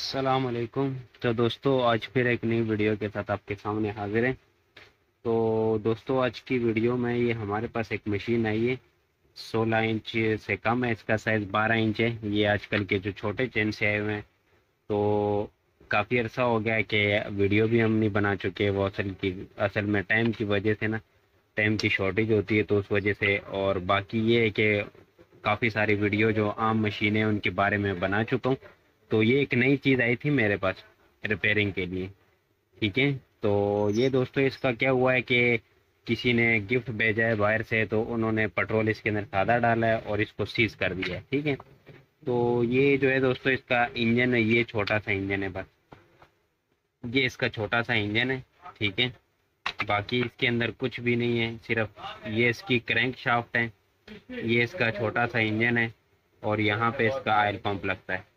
अस्सलाम वालेकुम। तो दोस्तों आज फिर एक नई वीडियो के साथ आपके सामने हाजिर हैं। तो दोस्तों आज की वीडियो में ये हमारे पास एक मशीन आई है। 16 इंच से कम है, इसका साइज़ 12 इंच है। ये आजकल के जो छोटे चेन से आए हुए हैं। तो काफ़ी अरसा हो गया है कि वीडियो भी हम नहीं बना चुके। वो असल में टाइम की वजह से ना, टाइम की शॉर्टेज होती है तो उस वजह से। और बाकी ये है कि काफ़ी सारी वीडियो जो आम मशीनें हैं उनके बारे में बना चुका हूँ। तो ये एक नई चीज़ आई थी मेरे पास रिपेयरिंग के लिए। ठीक है। तो ये दोस्तों इसका क्या हुआ है कि किसी ने गिफ्ट भेजा है बाहर से, तो उन्होंने पेट्रोल इसके अंदर सादा डाला है और इसको सीज कर दिया है। ठीक है। तो ये जो है दोस्तों इसका इंजन है, ये छोटा सा इंजन है बस। ये इसका छोटा सा इंजन है। ठीक है। बाकी इसके अंदर कुछ भी नहीं है, सिर्फ ये इसकी क्रैंक शाफ्ट है। ये इसका छोटा सा इंजन है और यहाँ पे इसका ऑयल पंप लगता है।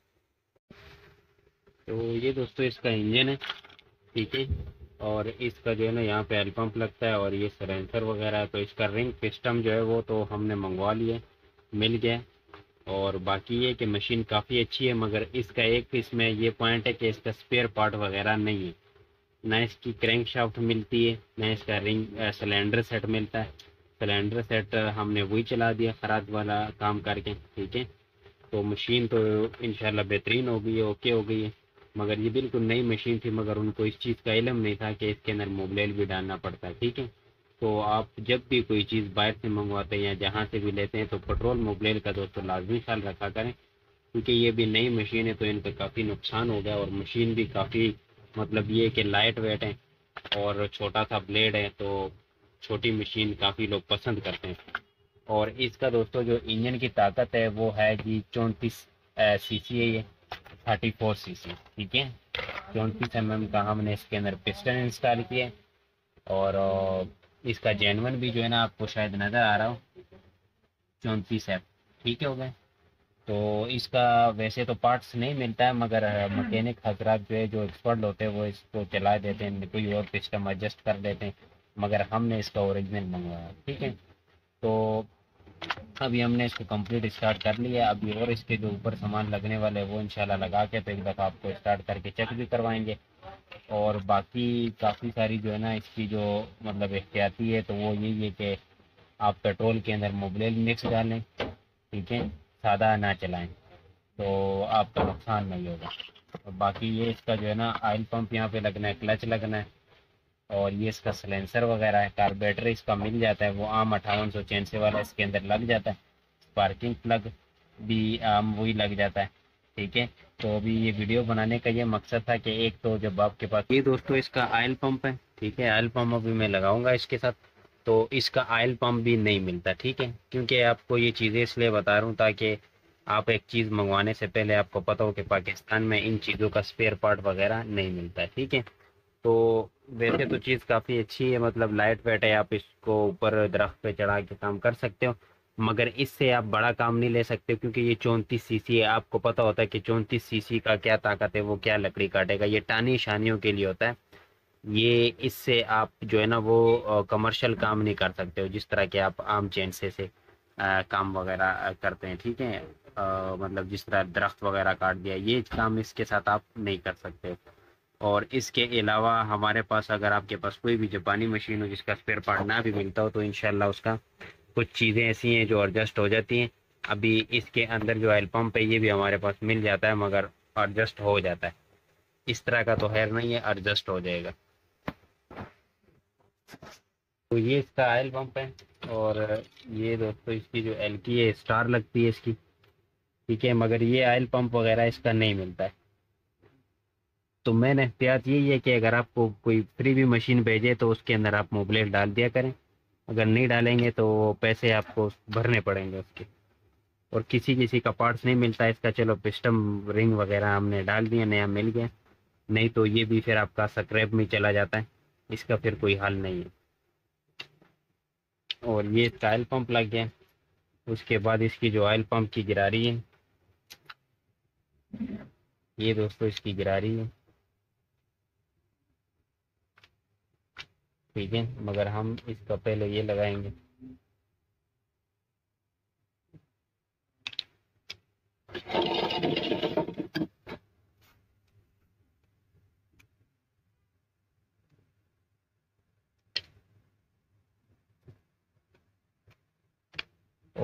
तो ये दोस्तों इसका इंजन है। ठीक है। और इसका जो है ना यहाँ पे ऑयल पंप लगता है और ये सलेंसर वगैरह है। तो इसका रिंग सिस्टम जो है वो तो हमने मंगवा लिया, मिल गया। और बाकी ये कि मशीन काफ़ी अच्छी है, मगर इसका एक इसमें ये पॉइंट है कि इसका स्पेयर पार्ट वगैरह नहीं है। ना इसकी क्रैंक शाफ्ट मिलती है, ना इसका रिंग सिलेंडर सेट मिलता है। सिलेंडर सेट हमने वही चला दिया खराद वाला काम करके। ठीक है। तो मशीन तो इंशाल्लाह बेहतरीन हो गई है, ओके हो गई है। मगर ये बिल्कुल नई मशीन थी, मगर उनको इस चीज़ का इल्म नहीं था कि इसके अंदर मोबिल भी डालना पड़ता है। ठीक है। तो आप जब भी कोई चीज़ बाहर से मंगवाते हैं या जहाँ से भी लेते हैं तो पेट्रोल मोबिल का दोस्तों लाजमी ख्याल रखा करें, क्योंकि ये भी नई मशीन है तो इनका काफ़ी नुकसान हो गया। और मशीन भी काफ़ी, मतलब ये कि लाइट वेट है और छोटा सा ब्लेड है, तो छोटी मशीन काफ़ी लोग पसंद करते हैं। और इसका दोस्तों जो इंजन की ताकत है वो है जी 34 सीसी है ये, 34 सीसी। ठीक है। 34 mm का हमने इसके अंदर पिस्टन इंस्टॉल किया है। और इसका जेनवन भी जो है ना आपको शायद नज़र आ रहा हो, 34 है। ठीक है, हो गए। तो इसका वैसे तो पार्ट्स नहीं मिलता है, मगर मैकेनिक हजरात जो है, जो एक्सपर्ट होते हैं, वो इसको चला देते हैं, कोई और सिस्टम एडजस्ट कर देते हैं। मगर हमने इसका ओरिजिनल मंगवाया। ठीक है। तो अभी हमने इसको कंप्लीट स्टार्ट कर लिया है। अभी और इसके जो ऊपर सामान लगने वाले हैं वो इंशाल्लाह लगा के तो एक दफ़ा आपको स्टार्ट करके चेक भी करवाएंगे। और बाकी काफ़ी सारी जो है ना इसकी जो मतलब एहतियाती है तो वो यही है कि आप पेट्रोल के अंदर मोबिल मिक्स डालें। ठीक है। सादा ना चलाएं तो आपका नुकसान नहीं होगा। और बाकी ये इसका जो है ना ऑयल पंप यहाँ पे लगना है, क्लच लगना है। और ये इसका सिलेंसर वगैरह है, कार्बोरेटर इसका मिल जाता है, वो आम 5800 चैनसे वाला इसके अंदर लग जाता है। स्पार्किंग प्लग भी आम वही लग जाता है। ठीक है। तो अभी ये वीडियो बनाने का ये मकसद था कि एक तो जब आपके पास ये दोस्तों इसका ऑयल पंप है। ठीक है। ऑयल पंप अभी मैं लगाऊंगा इसके साथ। तो इसका ऑयल पंप भी नहीं मिलता। ठीक है। क्योंकि आपको ये चीज़ें इसलिए बता रहा हूँ ताकि आप एक चीज़ मंगवाने से पहले आपको पता हो कि पाकिस्तान में इन चीज़ों का स्पेयर पार्ट वगैरह नहीं मिलता है। ठीक है। तो वैसे तो चीज़ काफ़ी अच्छी है, मतलब लाइट वेट है, आप इसको ऊपर दरख्त पे चढ़ा के काम कर सकते हो। मगर इससे आप बड़ा काम नहीं ले सकते, क्योंकि ये 34 सीसी है। आपको पता होता है कि 34 सीसी का क्या ताकत है, वो क्या लकड़ी काटेगा। ये टानी शानियों के लिए होता है। ये इससे आप जो है ना वो कमर्शियल काम नहीं कर सकते हो, जिस तरह के आप आम चैन से काम वगैरह करते हैं। ठीक है। मतलब जिस तरह दरख्त वगैरह काट दिया, ये काम इसके साथ आप नहीं कर सकते। और इसके अलावा हमारे पास, अगर आपके पास कोई भी जापानी मशीन हो जिसका स्पेयर पार्ट ना भी मिलता हो, तो इंशाल्लाह उसका कुछ चीज़ें ऐसी हैं जो एडजस्ट हो जाती हैं। अभी इसके अंदर जो ऑयल पंप है ये भी हमारे पास मिल जाता है, मगर एडजस्ट हो जाता है। इस तरह का तो खैर नहीं है, एडजस्ट हो जाएगा। तो ये इसका ऑयल पंप है। और ये दोस्तों इसकी जो एल की है, स्टार लगती है इसकी। ठीक है। मगर ये ऑयल पंप वगैरह इसका नहीं मिलता है। तो मेन एहतियात यही है कि अगर आपको कोई फ्री भी मशीन भेजे तो उसके अंदर आप मोबिल डाल दिया करें। अगर नहीं डालेंगे तो पैसे आपको भरने पड़ेंगे उसके। और किसी किसी का पार्ट्स नहीं मिलता है इसका, चलो पिस्टन रिंग वगैरह हमने डाल दिया, नया मिल गया। नहीं तो ये भी फिर आपका स्क्रैप में चला जाता है, इसका फिर कोई हल नहीं है। और ये इसका ऑयल पंप लग गया। उसके बाद इसकी जो ऑयल पंप की गिरारी है, ये दोस्तों इसकी गिरारी है। ठीक है। मगर हम इसका पहले ये लगाएंगे।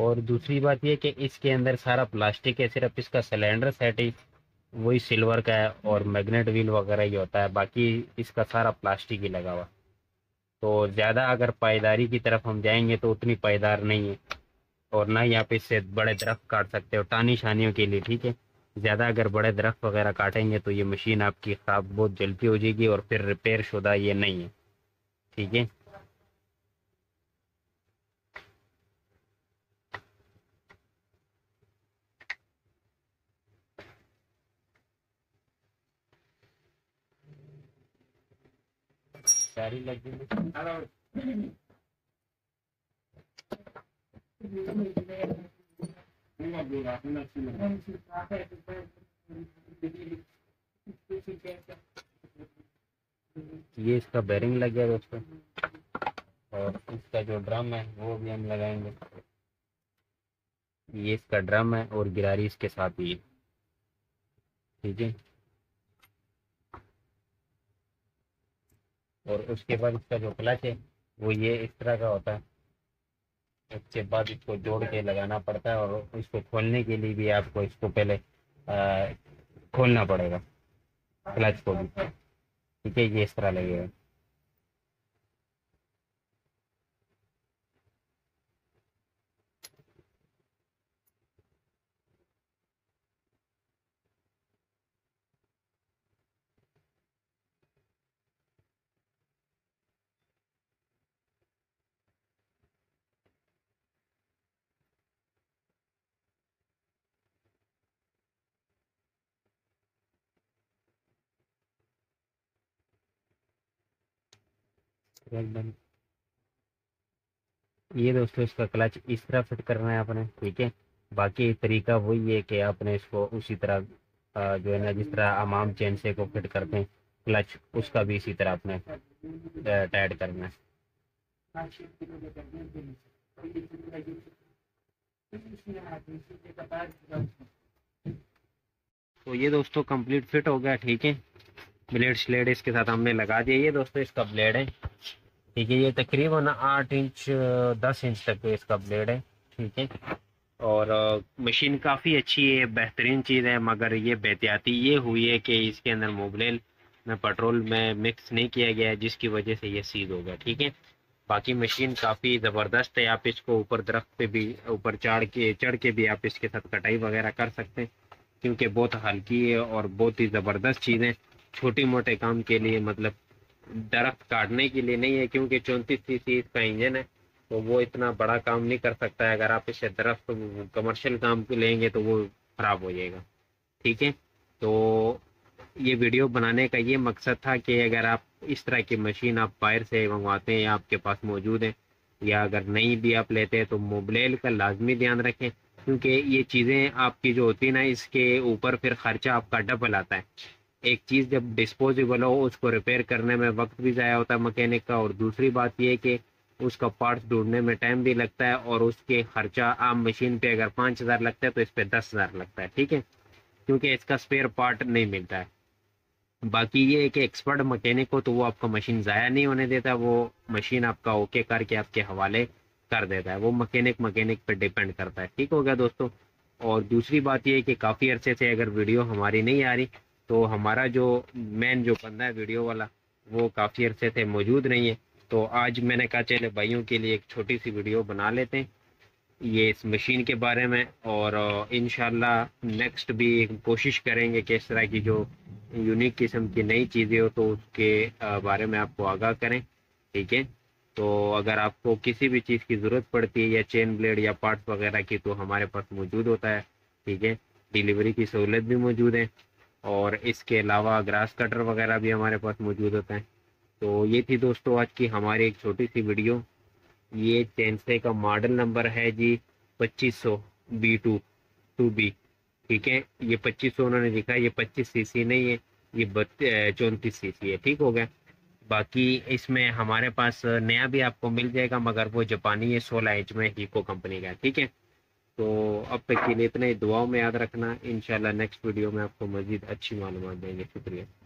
और दूसरी बात ये कि इसके अंदर सारा प्लास्टिक है, सिर्फ इसका सिलेंडर सेट ही वही सिल्वर का है और मैग्नेट व्हील वगैरह ही होता है, बाकी इसका सारा प्लास्टिक ही लगा हुआ। तो ज़्यादा अगर पायदारी की तरफ हम जाएंगे तो उतनी पायदार नहीं है, और ना ही आप इससे बड़े दरख्त काट सकते हो टानी शानियों के लिए, ठीक है। ज़्यादा अगर बड़े दरख्त वगैरह काटेंगे तो ये मशीन आपकी ख़राब बहुत जल्दी हो जाएगी, और फिर रिपेयर शुदा ये नहीं है, ठीक है। सारी लगी ये इसका बेरिंग लग गया दोस्तों, और इसका जो ड्रम है वो भी हम लगाएंगे। ये इसका ड्रम है और गिरारी इसके साथ ही है, ठीक है। और उसके बाद इसका जो क्लच है वो ये इस तरह का होता है। उसके बाद इसको जोड़ के लगाना पड़ता है, और इसको खोलने के लिए भी आपको इसको पहले खोलना पड़ेगा क्लच को भी, ठीक है। ये इस तरह लगेगा। ये दोस्तों इसका क्लच इस तरह फिट करना है आपने, ठीक है। बाकी तरीका वही है कि आपने इसको उसी तरह जो है ना, जिस तरह अमाम चेन से को फिट करते हैं क्लच, उसका भी इसी तरह आपने टाइट करना है। तो ये दोस्तों कंप्लीट फिट हो गया, ठीक है। ब्लेड स्लेड इसके साथ हमने लगा दिया। ये दोस्तों इसका ब्लेड है, ठीक है। ये तकरीबन 8 इंच 10 इंच तक इसका ब्लेड है, ठीक है। और मशीन काफ़ी अच्छी है, बेहतरीन चीज़ है, मगर ये बेहतियाती ये हुई है कि इसके अंदर मोबिल में पेट्रोल में मिक्स नहीं किया गया है, जिसकी वजह से ये सीज हो गया, ठीक है। बाकी मशीन काफ़ी ज़बरदस्त है। आप इसको ऊपर दरख्त पे भी ऊपर चढ़ के भी आप इसके साथ कटाई वगैरह कर सकते हैं, क्योंकि बहुत हल्की है और बहुत ही ज़बरदस्त चीज़ है। छोटी मोटे काम के लिए, मतलब दरख्त काटने के लिए नहीं है, क्योंकि 34 सीसी इसका इंजन है, तो वो इतना बड़ा काम नहीं कर सकता है। अगर आप इससे दरख्त कमर्शियल काम के लेंगे तो वो खराब हो जाएगा, ठीक है। तो ये वीडियो बनाने का ये मकसद था कि अगर आप इस तरह की मशीन आप बाहर से मंगवाते हैं या आपके पास मौजूद है, या अगर नहीं भी आप लेते हैं, तो मोबिल का लाजमी ध्यान रखें, क्योंकि ये चीज़ें आपकी जो होती है ना, इसके ऊपर फिर खर्चा आपका डबल आता है। एक चीज़ जब डिस्पोजेबल हो उसको रिपेयर करने में वक्त भी ज़ाया होता है मैकेनिक का, और दूसरी बात ये है कि उसका पार्ट्स ढूंढने में टाइम भी लगता है, और उसके खर्चा आम मशीन पे अगर 5,000 लगता है तो इस पे 10,000 लगता है, ठीक है, क्योंकि इसका स्पेयर पार्ट नहीं मिलता है। बाकी ये है कि एक्सपर्ट मैकेनिक हो तो वो आपका मशीन ज़ाया नहीं होने देता, वो मशीन आपका ओके करके आपके हवाले कर देता है। वो मैकेनिक पे डिपेंड करता है, ठीक हो गया दोस्तों। और दूसरी बात ये है कि काफ़ी अरसे से अगर वीडियो हमारी नहीं आ रही, तो हमारा जो मेन जो बंदा है वीडियो वाला, वो काफ़ी अरसे से मौजूद नहीं है। तो आज मैंने कहा चले भाइयों के लिए एक छोटी सी वीडियो बना लेते हैं ये इस मशीन के बारे में, और इंशाल्लाह नेक्स्ट भी कोशिश करेंगे कि इस तरह की जो यूनिक किस्म की नई चीज़ें हो तो उसके बारे में आपको आगाह करें, ठीक है। तो अगर आपको किसी भी चीज़ की ज़रूरत पड़ती है, या चेन ब्लेड या पार्ट्स वगैरह की, तो हमारे पास मौजूद होता है, ठीक है। डिलीवरी की सहूलत भी मौजूद है, और इसके अलावा ग्रास कटर वगैरह भी हमारे पास मौजूद होता है। तो ये थी दोस्तों आज की हमारी एक छोटी सी वीडियो। ये चेंसे का मॉडल नंबर है जी 2500 B2 ठीक है। ये 2500 उन्होंने लिखा है, ये 25 सीसी नहीं है, ये 34 सीसी है, ठीक हो गया। बाकी इसमें हमारे पास नया भी आपको मिल जाएगा, मगर वो जापानी है, 16 इंच में हीको कंपनी का, ठीक है। तो अब तक के लिए इतना ही, दुआओं में याद रखना। इंशाल्लाह नेक्स्ट वीडियो में आपको मजीद अच्छी मालूमात देंगे। शुक्रिया।